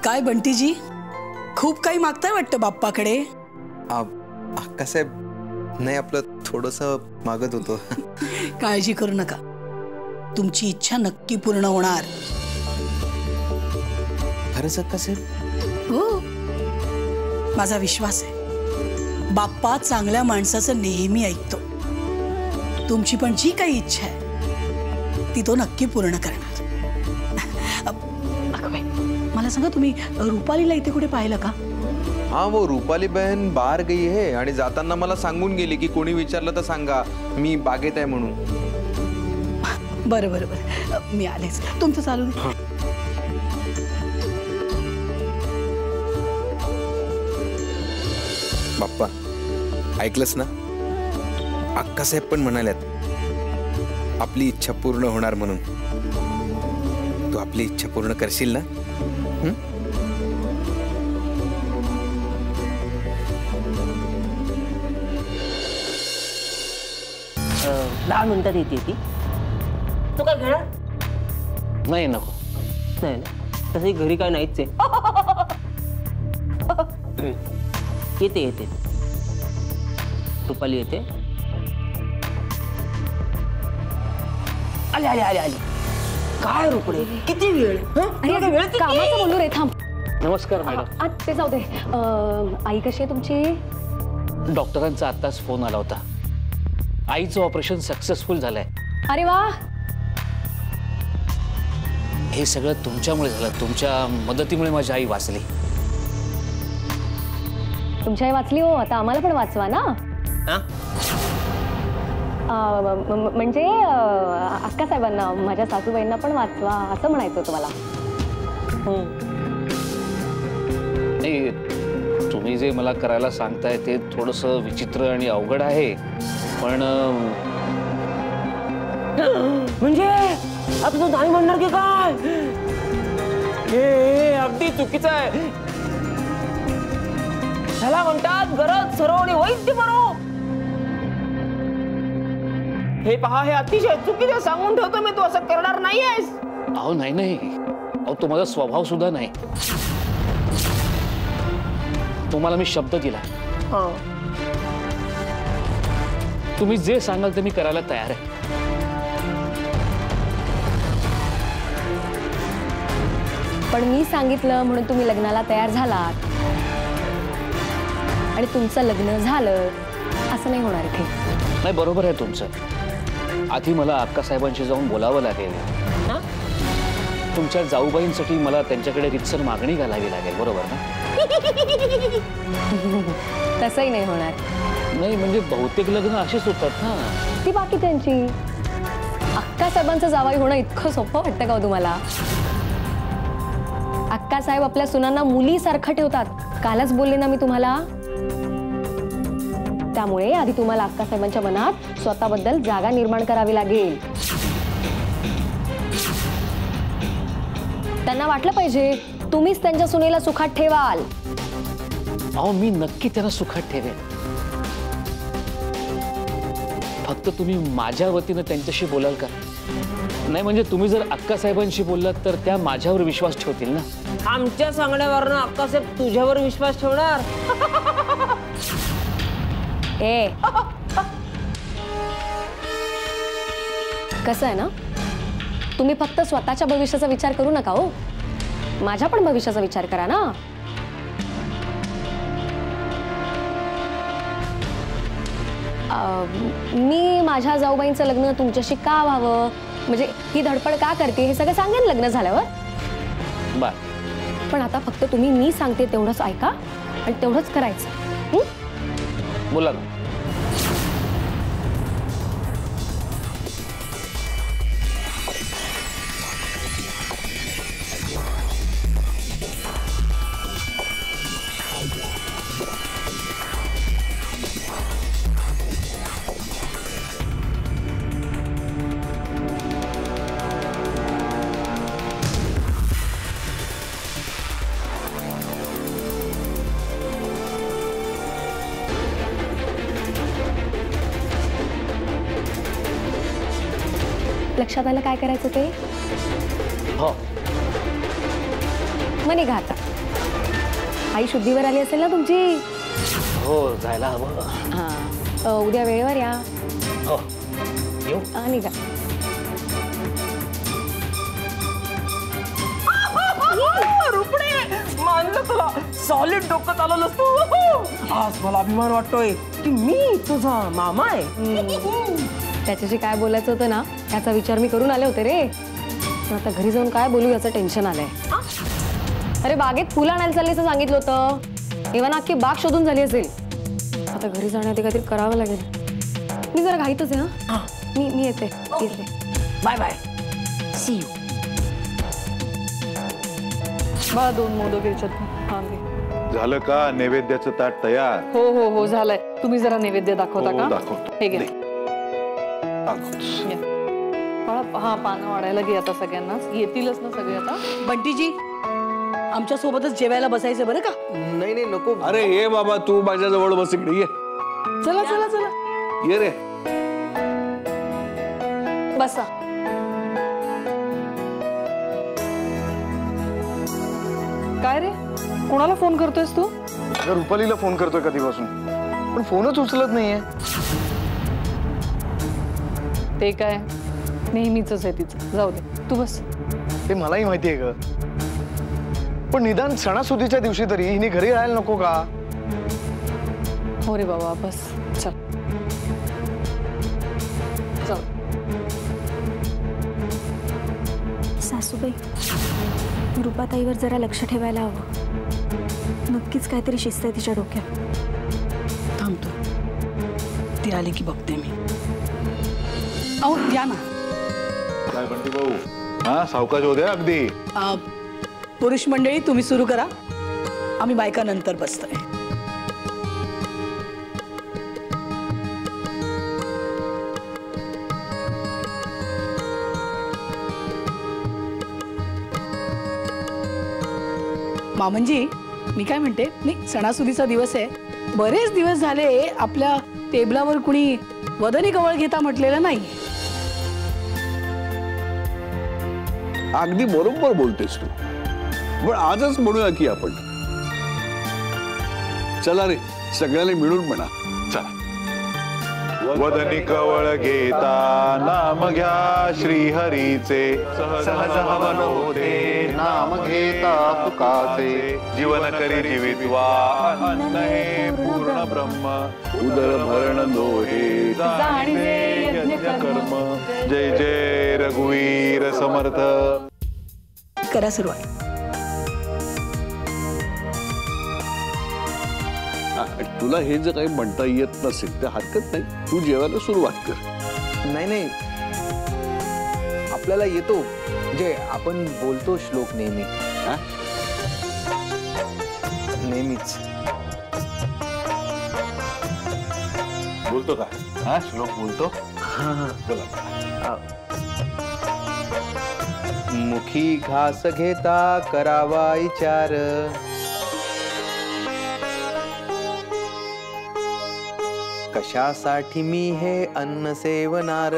काय बंटीजी, खूप काही मागताय वाटतं बाप्पाकडे. अक्कासाहेब, नाही आपलं थोडंसं मागत होतो. काळजी करू नका, तुमची इच्छा नक्की पूर्ण होणार. खरंच अक्कासाहेब? हो, माझा विश्वास आहे. बाप्पा चांगल्या माणसाचं नेहमी ऐकतो. तुमची पण जी काही इच्छा आहे ती तो नक्की पूर्ण करणार. मला सांगा, तुम्ही रुपालीला इथे कुठे पाहिलं का? हाँ, वो रूपाली बहन बाहर गई है आणि जाताना मला सांगून गेली की कोणी विचारलं तर सांगा मी बागेत आहे म्हणून. बरं बरं बरं, मी आलेच. तुमचं चालू दे. बाप्पा, ऐकलंस ना? अक्कासाहेब पण म्हणाल्यात आपली इच्छा पूर्ण होणार म्हणून. तू आपली इच्छा पूर्ण करशील ना? 10 मिनिटात येते ती. तू काय घेणार? नाही, नको. नाही ना, तसंही घरी काय नाहीच आहे. येते येते, रुपाली येते. आली आली आली आली. काय रुपडे, किती वेळ? कामाचं बोलू रे, थांब. नमस्कार मॅडम. ते जाऊ दे. आई कशी आहे तुमची? डॉक्टरांचा आत्ताच फोन आला होता. आईचं ऑपरेशन सक्सेसफुल झालंय. अरे वा. हे सगळं तुमच्यामुळे झालं. तुमच्या मदतीमुळे माझी आई वाचली. तुमची आई वाचली हो, आता आम्हाला पण वाचवा ना. म्हणजे अक्कासाहेबांना, माझ्या सासूबाईंना पण वाचवा असं म्हणायचं होतं मला. नाही, तुम्ही जे मला करायला सांगताय ते थोडंसं विचित्र आणि अवघड आहे, पण म्हणजे आता तू नाही म्हणणार की काय? हे अगदी चुकीचं आहे. त्याला म्हणतात गरज सरो आणि वैद्य बरो. हे पहा, हे अतिशय चुकीचं सांगून ठेवतो मी. तू असं करणार नाहीयेस. अहो नाही नाही, अहो तो माझा स्वभाव सुद्धा नाही. तुम्हाला मी शब्द दिला. तुम्ही जे सांगाल ते मी करायला तयार आहे. पण मी सांगितलं म्हणून तुम्ही लग्नाला तयार झालात आणि तुमचं लग्न झालं असं नाही होणार इथे. नाही, बरोबर आहे तुमचं. आधी मला अक्कासाहेबांशी जाऊन बोलावं लागेल. तुमच्या जाऊबाईंसाठी मला त्यांच्याकडे रितसर मागणी घालावी लागेल, बरोबर ना? तसंही नाही होणार. नाही, म्हणजे बहुतेक लग्न अशीच होतात ना. ती बाकी त्यांची. अक्कासाहेबांचं जावाई होणं इतकं सोपं वाटतं का तुम्हाला? अक्कासाहेब आपल्या सुनांना मुलीसारखं ठेवतात. कालच बोलले ना मी तुम्हाला. त्यामुळे आधी तुम्हाला अक्कासाहेबांच्या मनात स्वतःबद्दल जागा निर्माण करावी लागेल. त्यांना वाटलं पाहिजे तुम्हीच त्यांच्या सुनेला सुखात ठेवाल. अहो, मी नक्की त्यांना सुखात ठेवेन. फक्त तुम्ही माझ्या वतीनं त्यांच्याशी बोलाल का? नाही, म्हणजे तुम्ही जर अक्कासाहेबांशी बोललात तर त्या माझ्यावर विश्वास ठेवतील ना. आमच्या सांगण्यावरनं अक्कासाहेब तुझ्यावर विश्वास ठेवणार? ए, कसं आहे ना, तुम्ही फक्त स्वतःच्या भविष्याचा विचार करू नका हो, माझ्या पण भविष्याचा विचार करा ना. मी माझ्या जाऊबाईंचं लग्न तुमच्याशी का व्हावं, म्हणजे ही धडपड का करते हे सगळं सांगेन लग्न झाल्यावर. बर, पण आता फक्त तुम्ही मी सांगते तेवढंच ऐका आणि तेवढंच करायचं. बोला ना. लक्षात आलं काय करायचं ते? हो. मग निघा आता. आई शुद्धीवर आली असेल ना तुमची? हो जायला हवं. हा उद्या वेळेवर या. हो येऊ. निघा. रुपडे मानलं तुला. सॉलिड डोकं चालवलं असतो. आज मला अभिमान वाटतोय की मी तुझा मामा आहे. त्याच्याशी काय बोलायचं होतं ना याचा विचार मी करून आले होते रे. पण आता घरी जाऊन काय बोलू याचं टेन्शन आलंय. अरे बागेत फुलं आणायला चालल्याचं सांगितलं होतं. एव्हा ना अख्खी बाग शोधून झाली असेल. आता घरी जाण्याआधी काहीतरी करावं लागेल. मी जरा घाईतच आहे. हा मी येते. Bye bye. See you. मला 2 मोदक याच्यात. हा घे. झालं का नैवेद्याचं ताट तयार? हो हो हो झालंय. तुम्ही जरा नैवेद्य दाखवता का? दाखवतो. हे घे. दाखवतो. या. बाळा, हा पानं वाढायला घे आता सगळ्यांनाच. येतीलच ना सगळे आता. बंटीजी आमच्या सोबतच जेवायला बसायचं बरं का? नाही नाही नको. अरे ये बाबा तू माझ्या जवळ बस इकडे ये. चला चला चला ये रे. बसा. काय रे कोणाला फोन करतोयस तू? रुपालीला फोन करतोय कधीपासून पण फोनच उचलत नाहीये. ते काय नेहमीच आहे तिचं. जाऊ दे तू बस. ते मलाही माहिती आहे ग पण निदान सणासुदीच्या दिवशी तरी हिने घरी राहायला नको का? हो रे बाबा बस. चल चल. सासूबाई रूपाताईवर जरा लक्ष ठेवायला हवं. नक्कीच काहीतरी शिस्त आहे तिच्या डोक्यात. थांबतो. ती आली की बघते मी. अहो या ना. काय बंटी भाऊ? हा सावकाश होऊ द्या अगदी. पुरुष मंडळी तुम्ही सुरू करा. आम्ही बायका नंतर बसतोय. मामनजी मी काय म्हणते नाही सणासुदीचा दिवस आहे. बरेच दिवस झाले आपल्या टेबलावर कुणी वदनी कवळ घेता म्हटलेलं नाही. अगदी बरोबर बोलतेस तू. पण आजच म्हणूया की आपण. चला रे सगळ्यांनी मिळून म्हणा. चला. वदनी कवळ घेता नाम घ्या श्री हरीचे सहज हवन होते नाम घेता तुकाचे जीवन करी जीवित्वा अन्न हे पूर्ण ब्रह्म उदर भरण लोहे कर्म. जय जय रघुवीर समर्थ. करा सुरुवात. तुला हे जर काही म्हणता येत नसेल तर हरकत नाही. तू जेवायला सुरुवात कर. नाही नाही आपल्याला येतो म्हणजे आपण बोलतो श्लोक नेहमी. नेहमीच बोलतो का? हा श्लोक बोलतो. बोला. मुखी घास घेता करावा विचार कशासाठी मी हे अन्न सेवनार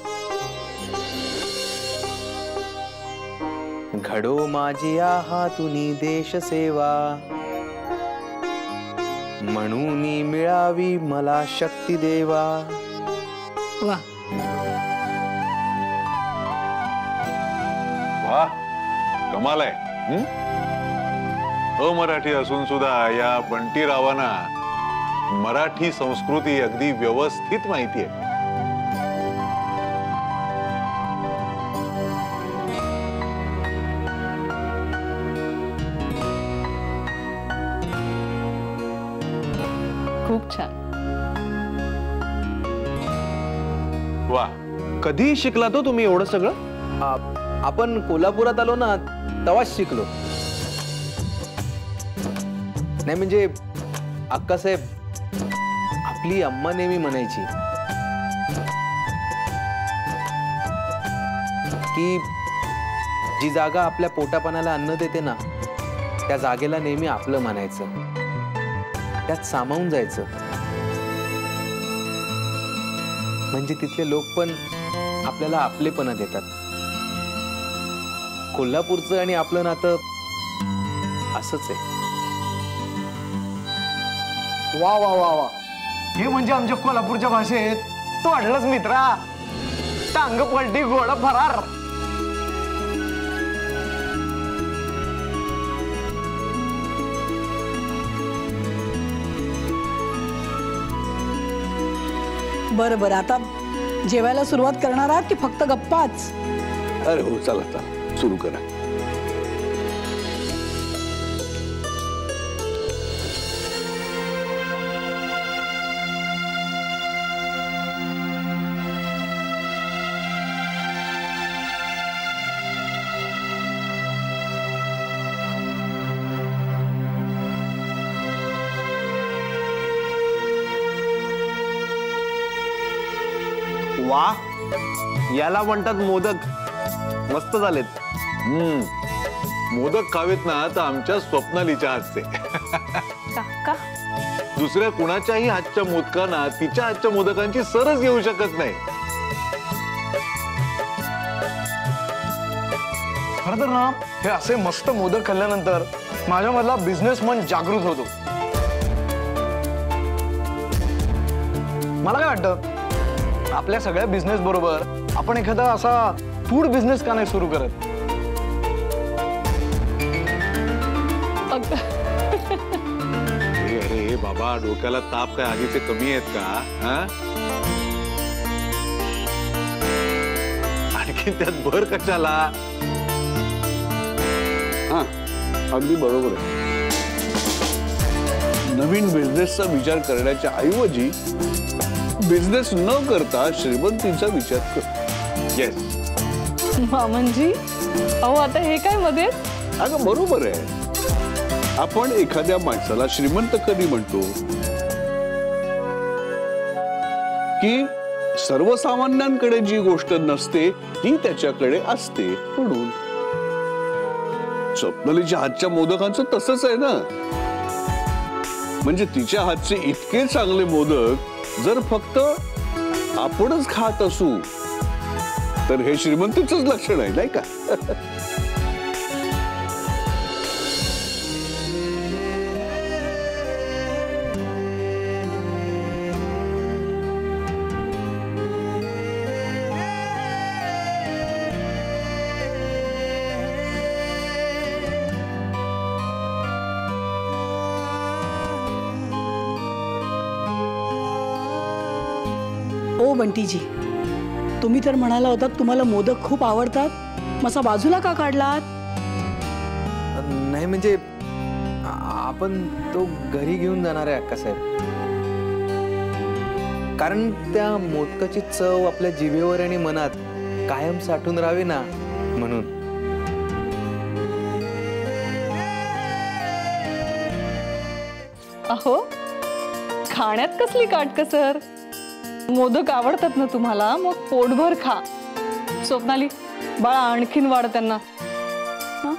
घडो माझी हातुनी देश सेवा म्हणून मिळावी मला शक्ती देवा. वा वा कमाल आहे. अमराठी असून सुद्धा या बंटी रावांना मराठी संस्कृती अगदी व्यवस्थित माहिती आहे. खूप छान. वा कधी शिकला तो तुम्ही एवढं सगळं? आपण कोल्हापुरात आलो ना तेव्हाच शिकलो. नाही म्हणजे अक्कासाहेब आपली अम्मा नेहमी म्हणायची की जी जागा आपल्या पोटापाण्याला अन्न देते ना त्या जागेला नेहमी आपलं म्हणायचं. त्यात सामावून जायचं म्हणजे तिथले लोक पण आपल्याला आपलेपणा देतात. कोल्हापूरचं आणि आपलं नातं असंच आहे. वा वा वा वा, हे म्हणजे आमच्या कोल्हापूरच्या भाषेत तो वाढलाच मित्रा, टांग पलटी घोडा फरार. बरं बरं, आता जेवायला सुरुवात करणार आहात की फक्त गप्पाच? अरे हो, चला चला सुरू करा. वा, याला म्हणतात मोदक. मस्त झालेत. मोदक खावेत ना तर आमच्या स्वप्नालीच्या हातचे. काका दुसऱ्या कुणाच्याही हातच्या मोदकांना तिच्या हातच्या मोदकांची सरच येऊ शकत नाही. खरं तर ना, हे असे मस्त मोदक खाल्ल्यानंतर माझ्यामधला बिझनेसमन जागृत होतो. मला काय वाटतं, आपल्या सगळ्या बिझनेस बरोबर आपण एखादा असा फूड बिझनेस का नाही सुरू करत? अरे बाबा, डोक्याला ताप काय आगीचे कमी आहेत का? आणखी त्यात भर कशाला? हा, अगदी बरोबर आहे. नवीन बिझनेसचा विचार करण्याच्या ऐवजी बिझनेस न करता श्रीमंतीचा विचार कर. येस मामनजी, अहो आता हे काय मध्ये? अगं बरोबर आहे. आपण एखाद्या माणसाला श्रीमंत कधी म्हणतो की सर्वसामान्यांकडे जी गोष्ट नसते ती त्याच्याकडे असते म्हणून. स्वप्नालीच्या हातच्या मोदकांचं तसंच आहे ना. म्हणजे तिच्या हातचे इतके चांगले मोदक जर फक्त आपणच खात असू तर हे श्रीमंतीचंच लक्षण आहे, नाही का? ओ बंटीजी, तुम्ही तर म्हणाला होतात तुम्हाला मोदक खूप आवडतात, मसा बाजूला का काढलात? नाही म्हणजे आपण तो घरी घेऊन जाणार आहे अक्कासाहेब. कारण त्या मोदकाची चव आपल्या जिभेवर आणि मनात कायम साठून राहावी ना म्हणून. अहो, खाण्यात कसली काटकसर? मोदक आवडतात ना तुम्हाला, मग पोटभर खा. स्वप्नाली, बाळा आणखीन वाढ त्यांना. हं?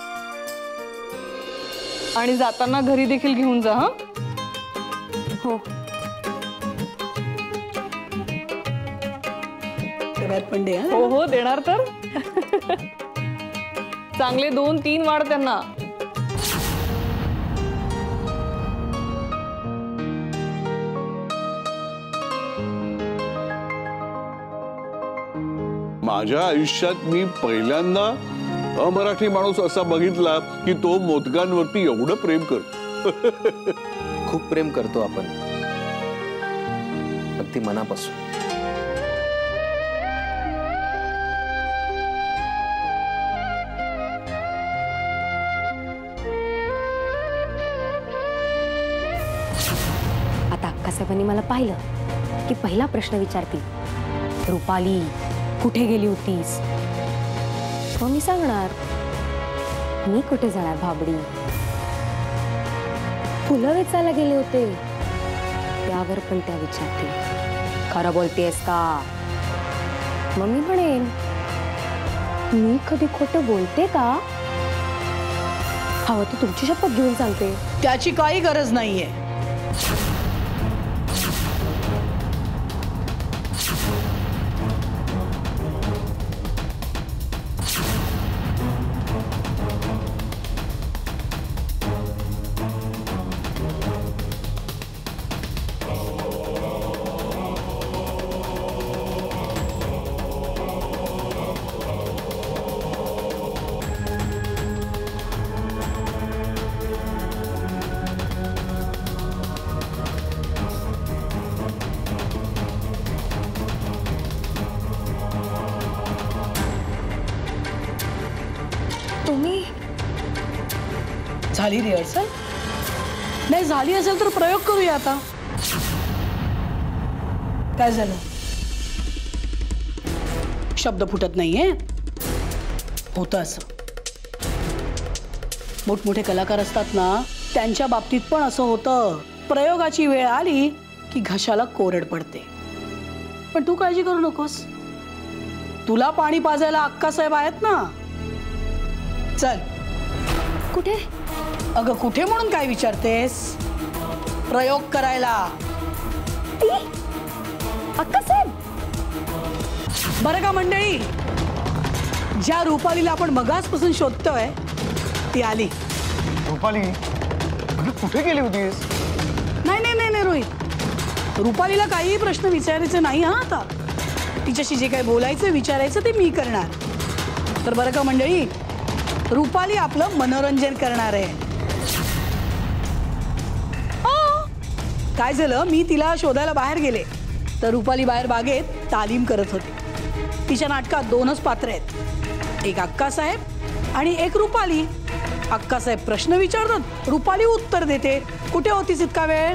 आणि जाताना घरी देखील घेऊन जा. हं? हो. डब्यात पण दे. हो हो, देणार तर. चांगले 2-3 वाढ त्यांना. माझ्या आयुष्यात मी पहिल्यांदा अमराठी माणूस असा बघितला की तो मोदकांवरती एवढं प्रेम करतो. खूप प्रेम करतो आपण, अगदी मनापासून. आता अक्कासाहेबांनी मला पाहिलं की पहिला प्रश्न विचारतील, रुपाली कुठे गेली होतीस? मग मी सांगणार, मी कुठे जाणार भाबडी, फुलं वेचायला गेले होते. त्यावर पण त्या विचारतील, खरं बोलतेस का? मग मी म्हणेन, मी कधी खोटं बोलते का? हवं तर तुमची शपथ घेऊन सांगते. त्याची काही गरज नाहीये. झाली रिहर्सल? नाही झाली असेल तर प्रयोग करूया आता. काय झालं? शब्द फुटत नाहीये? होतं असं. मोठमोठे कलाकार असतात ना, त्यांच्या बाबतीत पण असं होतं. प्रयोगाची वेळ आली की घशाला कोरड पडते. पण तू काळजी करू नकोस, तुला पाणी पाजायला अक्कासाहेब आहेत ना. चल. कुठे? अगं कुठे म्हणून काय विचारतेस? प्रयोग करायला. अक्कासाहेब. बरं का मंडळी, ज्या रुपालीला आपण मगासपासून शोधतोय ती आली. रुपाली अगं कुठे गेली होतीस? नाही नाही नाही नाही रोहित, रुपालीला काहीही प्रश्न विचारायचे नाही हा. आता तिच्याशी जे काही बोलायचं विचारायचं ते मी करणार. तर बरं का मंडळी, रुपाली आपलं मनोरंजन करणार आहे. काय झालं, मी तिला शोधायला बाहेर गेले तर रुपाली बाहेर बागेत तालीम करत होती. तिच्या नाटकात 2च पात्र आहेत, एक अक्कासाहेब आणि एक रुपाली. अक्कासाहेब प्रश्न विचारतात, रुपाली उत्तर देते. कुठे होतीस इतका वेळ?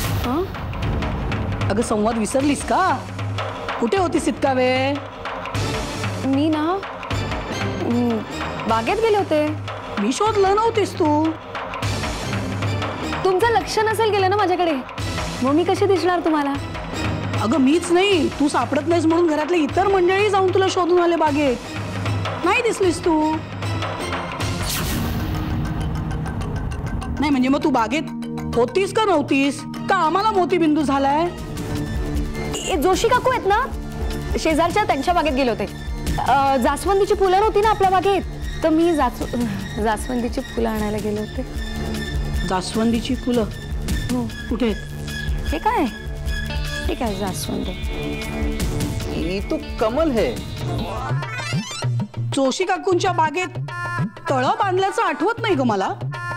अगं संवाद विसरलीस का? कुठे होतीस इतका वेळ? मी ना बागेत गेले होते. मी शोधलं नव्हतीस तू. तुमचं लक्ष नसेल गेलं ना माझ्याकडे, मग मी कशी दिसणार तुम्हाला? अगं मीच नाही, तू सापडत नाहीस म्हणून घरातले इतर मंडळी जाऊन तुला शोधून आले बागेत. नाही दिसलीस तू. नाही म्हणजे मग तू बागेत होतीस का नव्हतीस, का आम्हाला मोतीबिंदू झालाय? जोशी काकू आहेत ना शेजारच्या, त्यांच्या बागेत गेले होते. जास्वंदीची फुलं नव्हती ना आपल्या बागेत, तर मी जास्वंदीची फुलं आणायला गेले होते. जास्वंदीची फुलं? हो. कुठे? हे काय? हे काय जास्वंद? ये तो कमल है. जोशी काकूंच्या बागेत तळं बांधल्याचं आठवत नाही ग मला.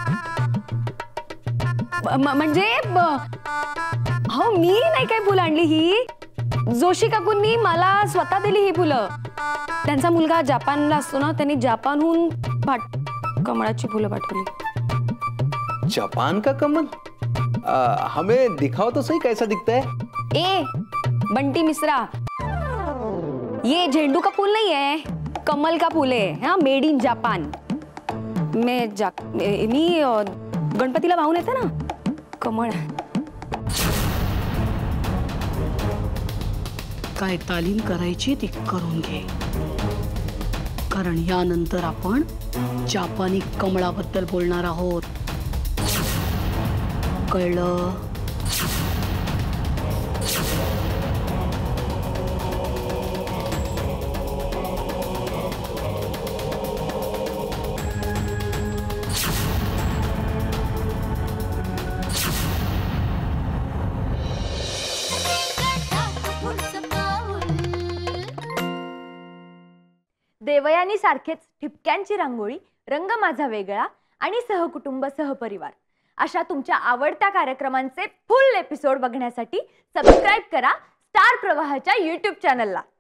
म्हणजे हो, मी नाही काय फुलं आणली ही. जोशी काकूंनी मला स्वतः दिली ही फुलं. त्यांचा मुलगा जपानला असतो ना, त्यांनी जपानहून कमळाची फुलं पाठवली. जापान का कमल? हमें दिखाओ तो सही कैसा दिखता है. ए बंटी मिश्रा, ये झेंडू का फूल नहीं है, कमल का फूल है. हाँ, मेड इन जापान. मी गणपतीला वाहून येते ना कमळ. काय तालीम करायची ती करून घे, कारण यानंतर आपण जापानी कमळाबद्दल बोलणार आहोत. कळलं? देवयानी सारखेच ठिपक्यांची रांगोळी, रंग माझा वेगळा आणि सहकुटुंब सहपरिवार अशा तुमच्या आवडत्या कार्यक्रमांचे फुल एपिसोड बघण्यासाठी सबस्क्राईब करा स्टार प्रवाहाच्या YouTube चॅनलला.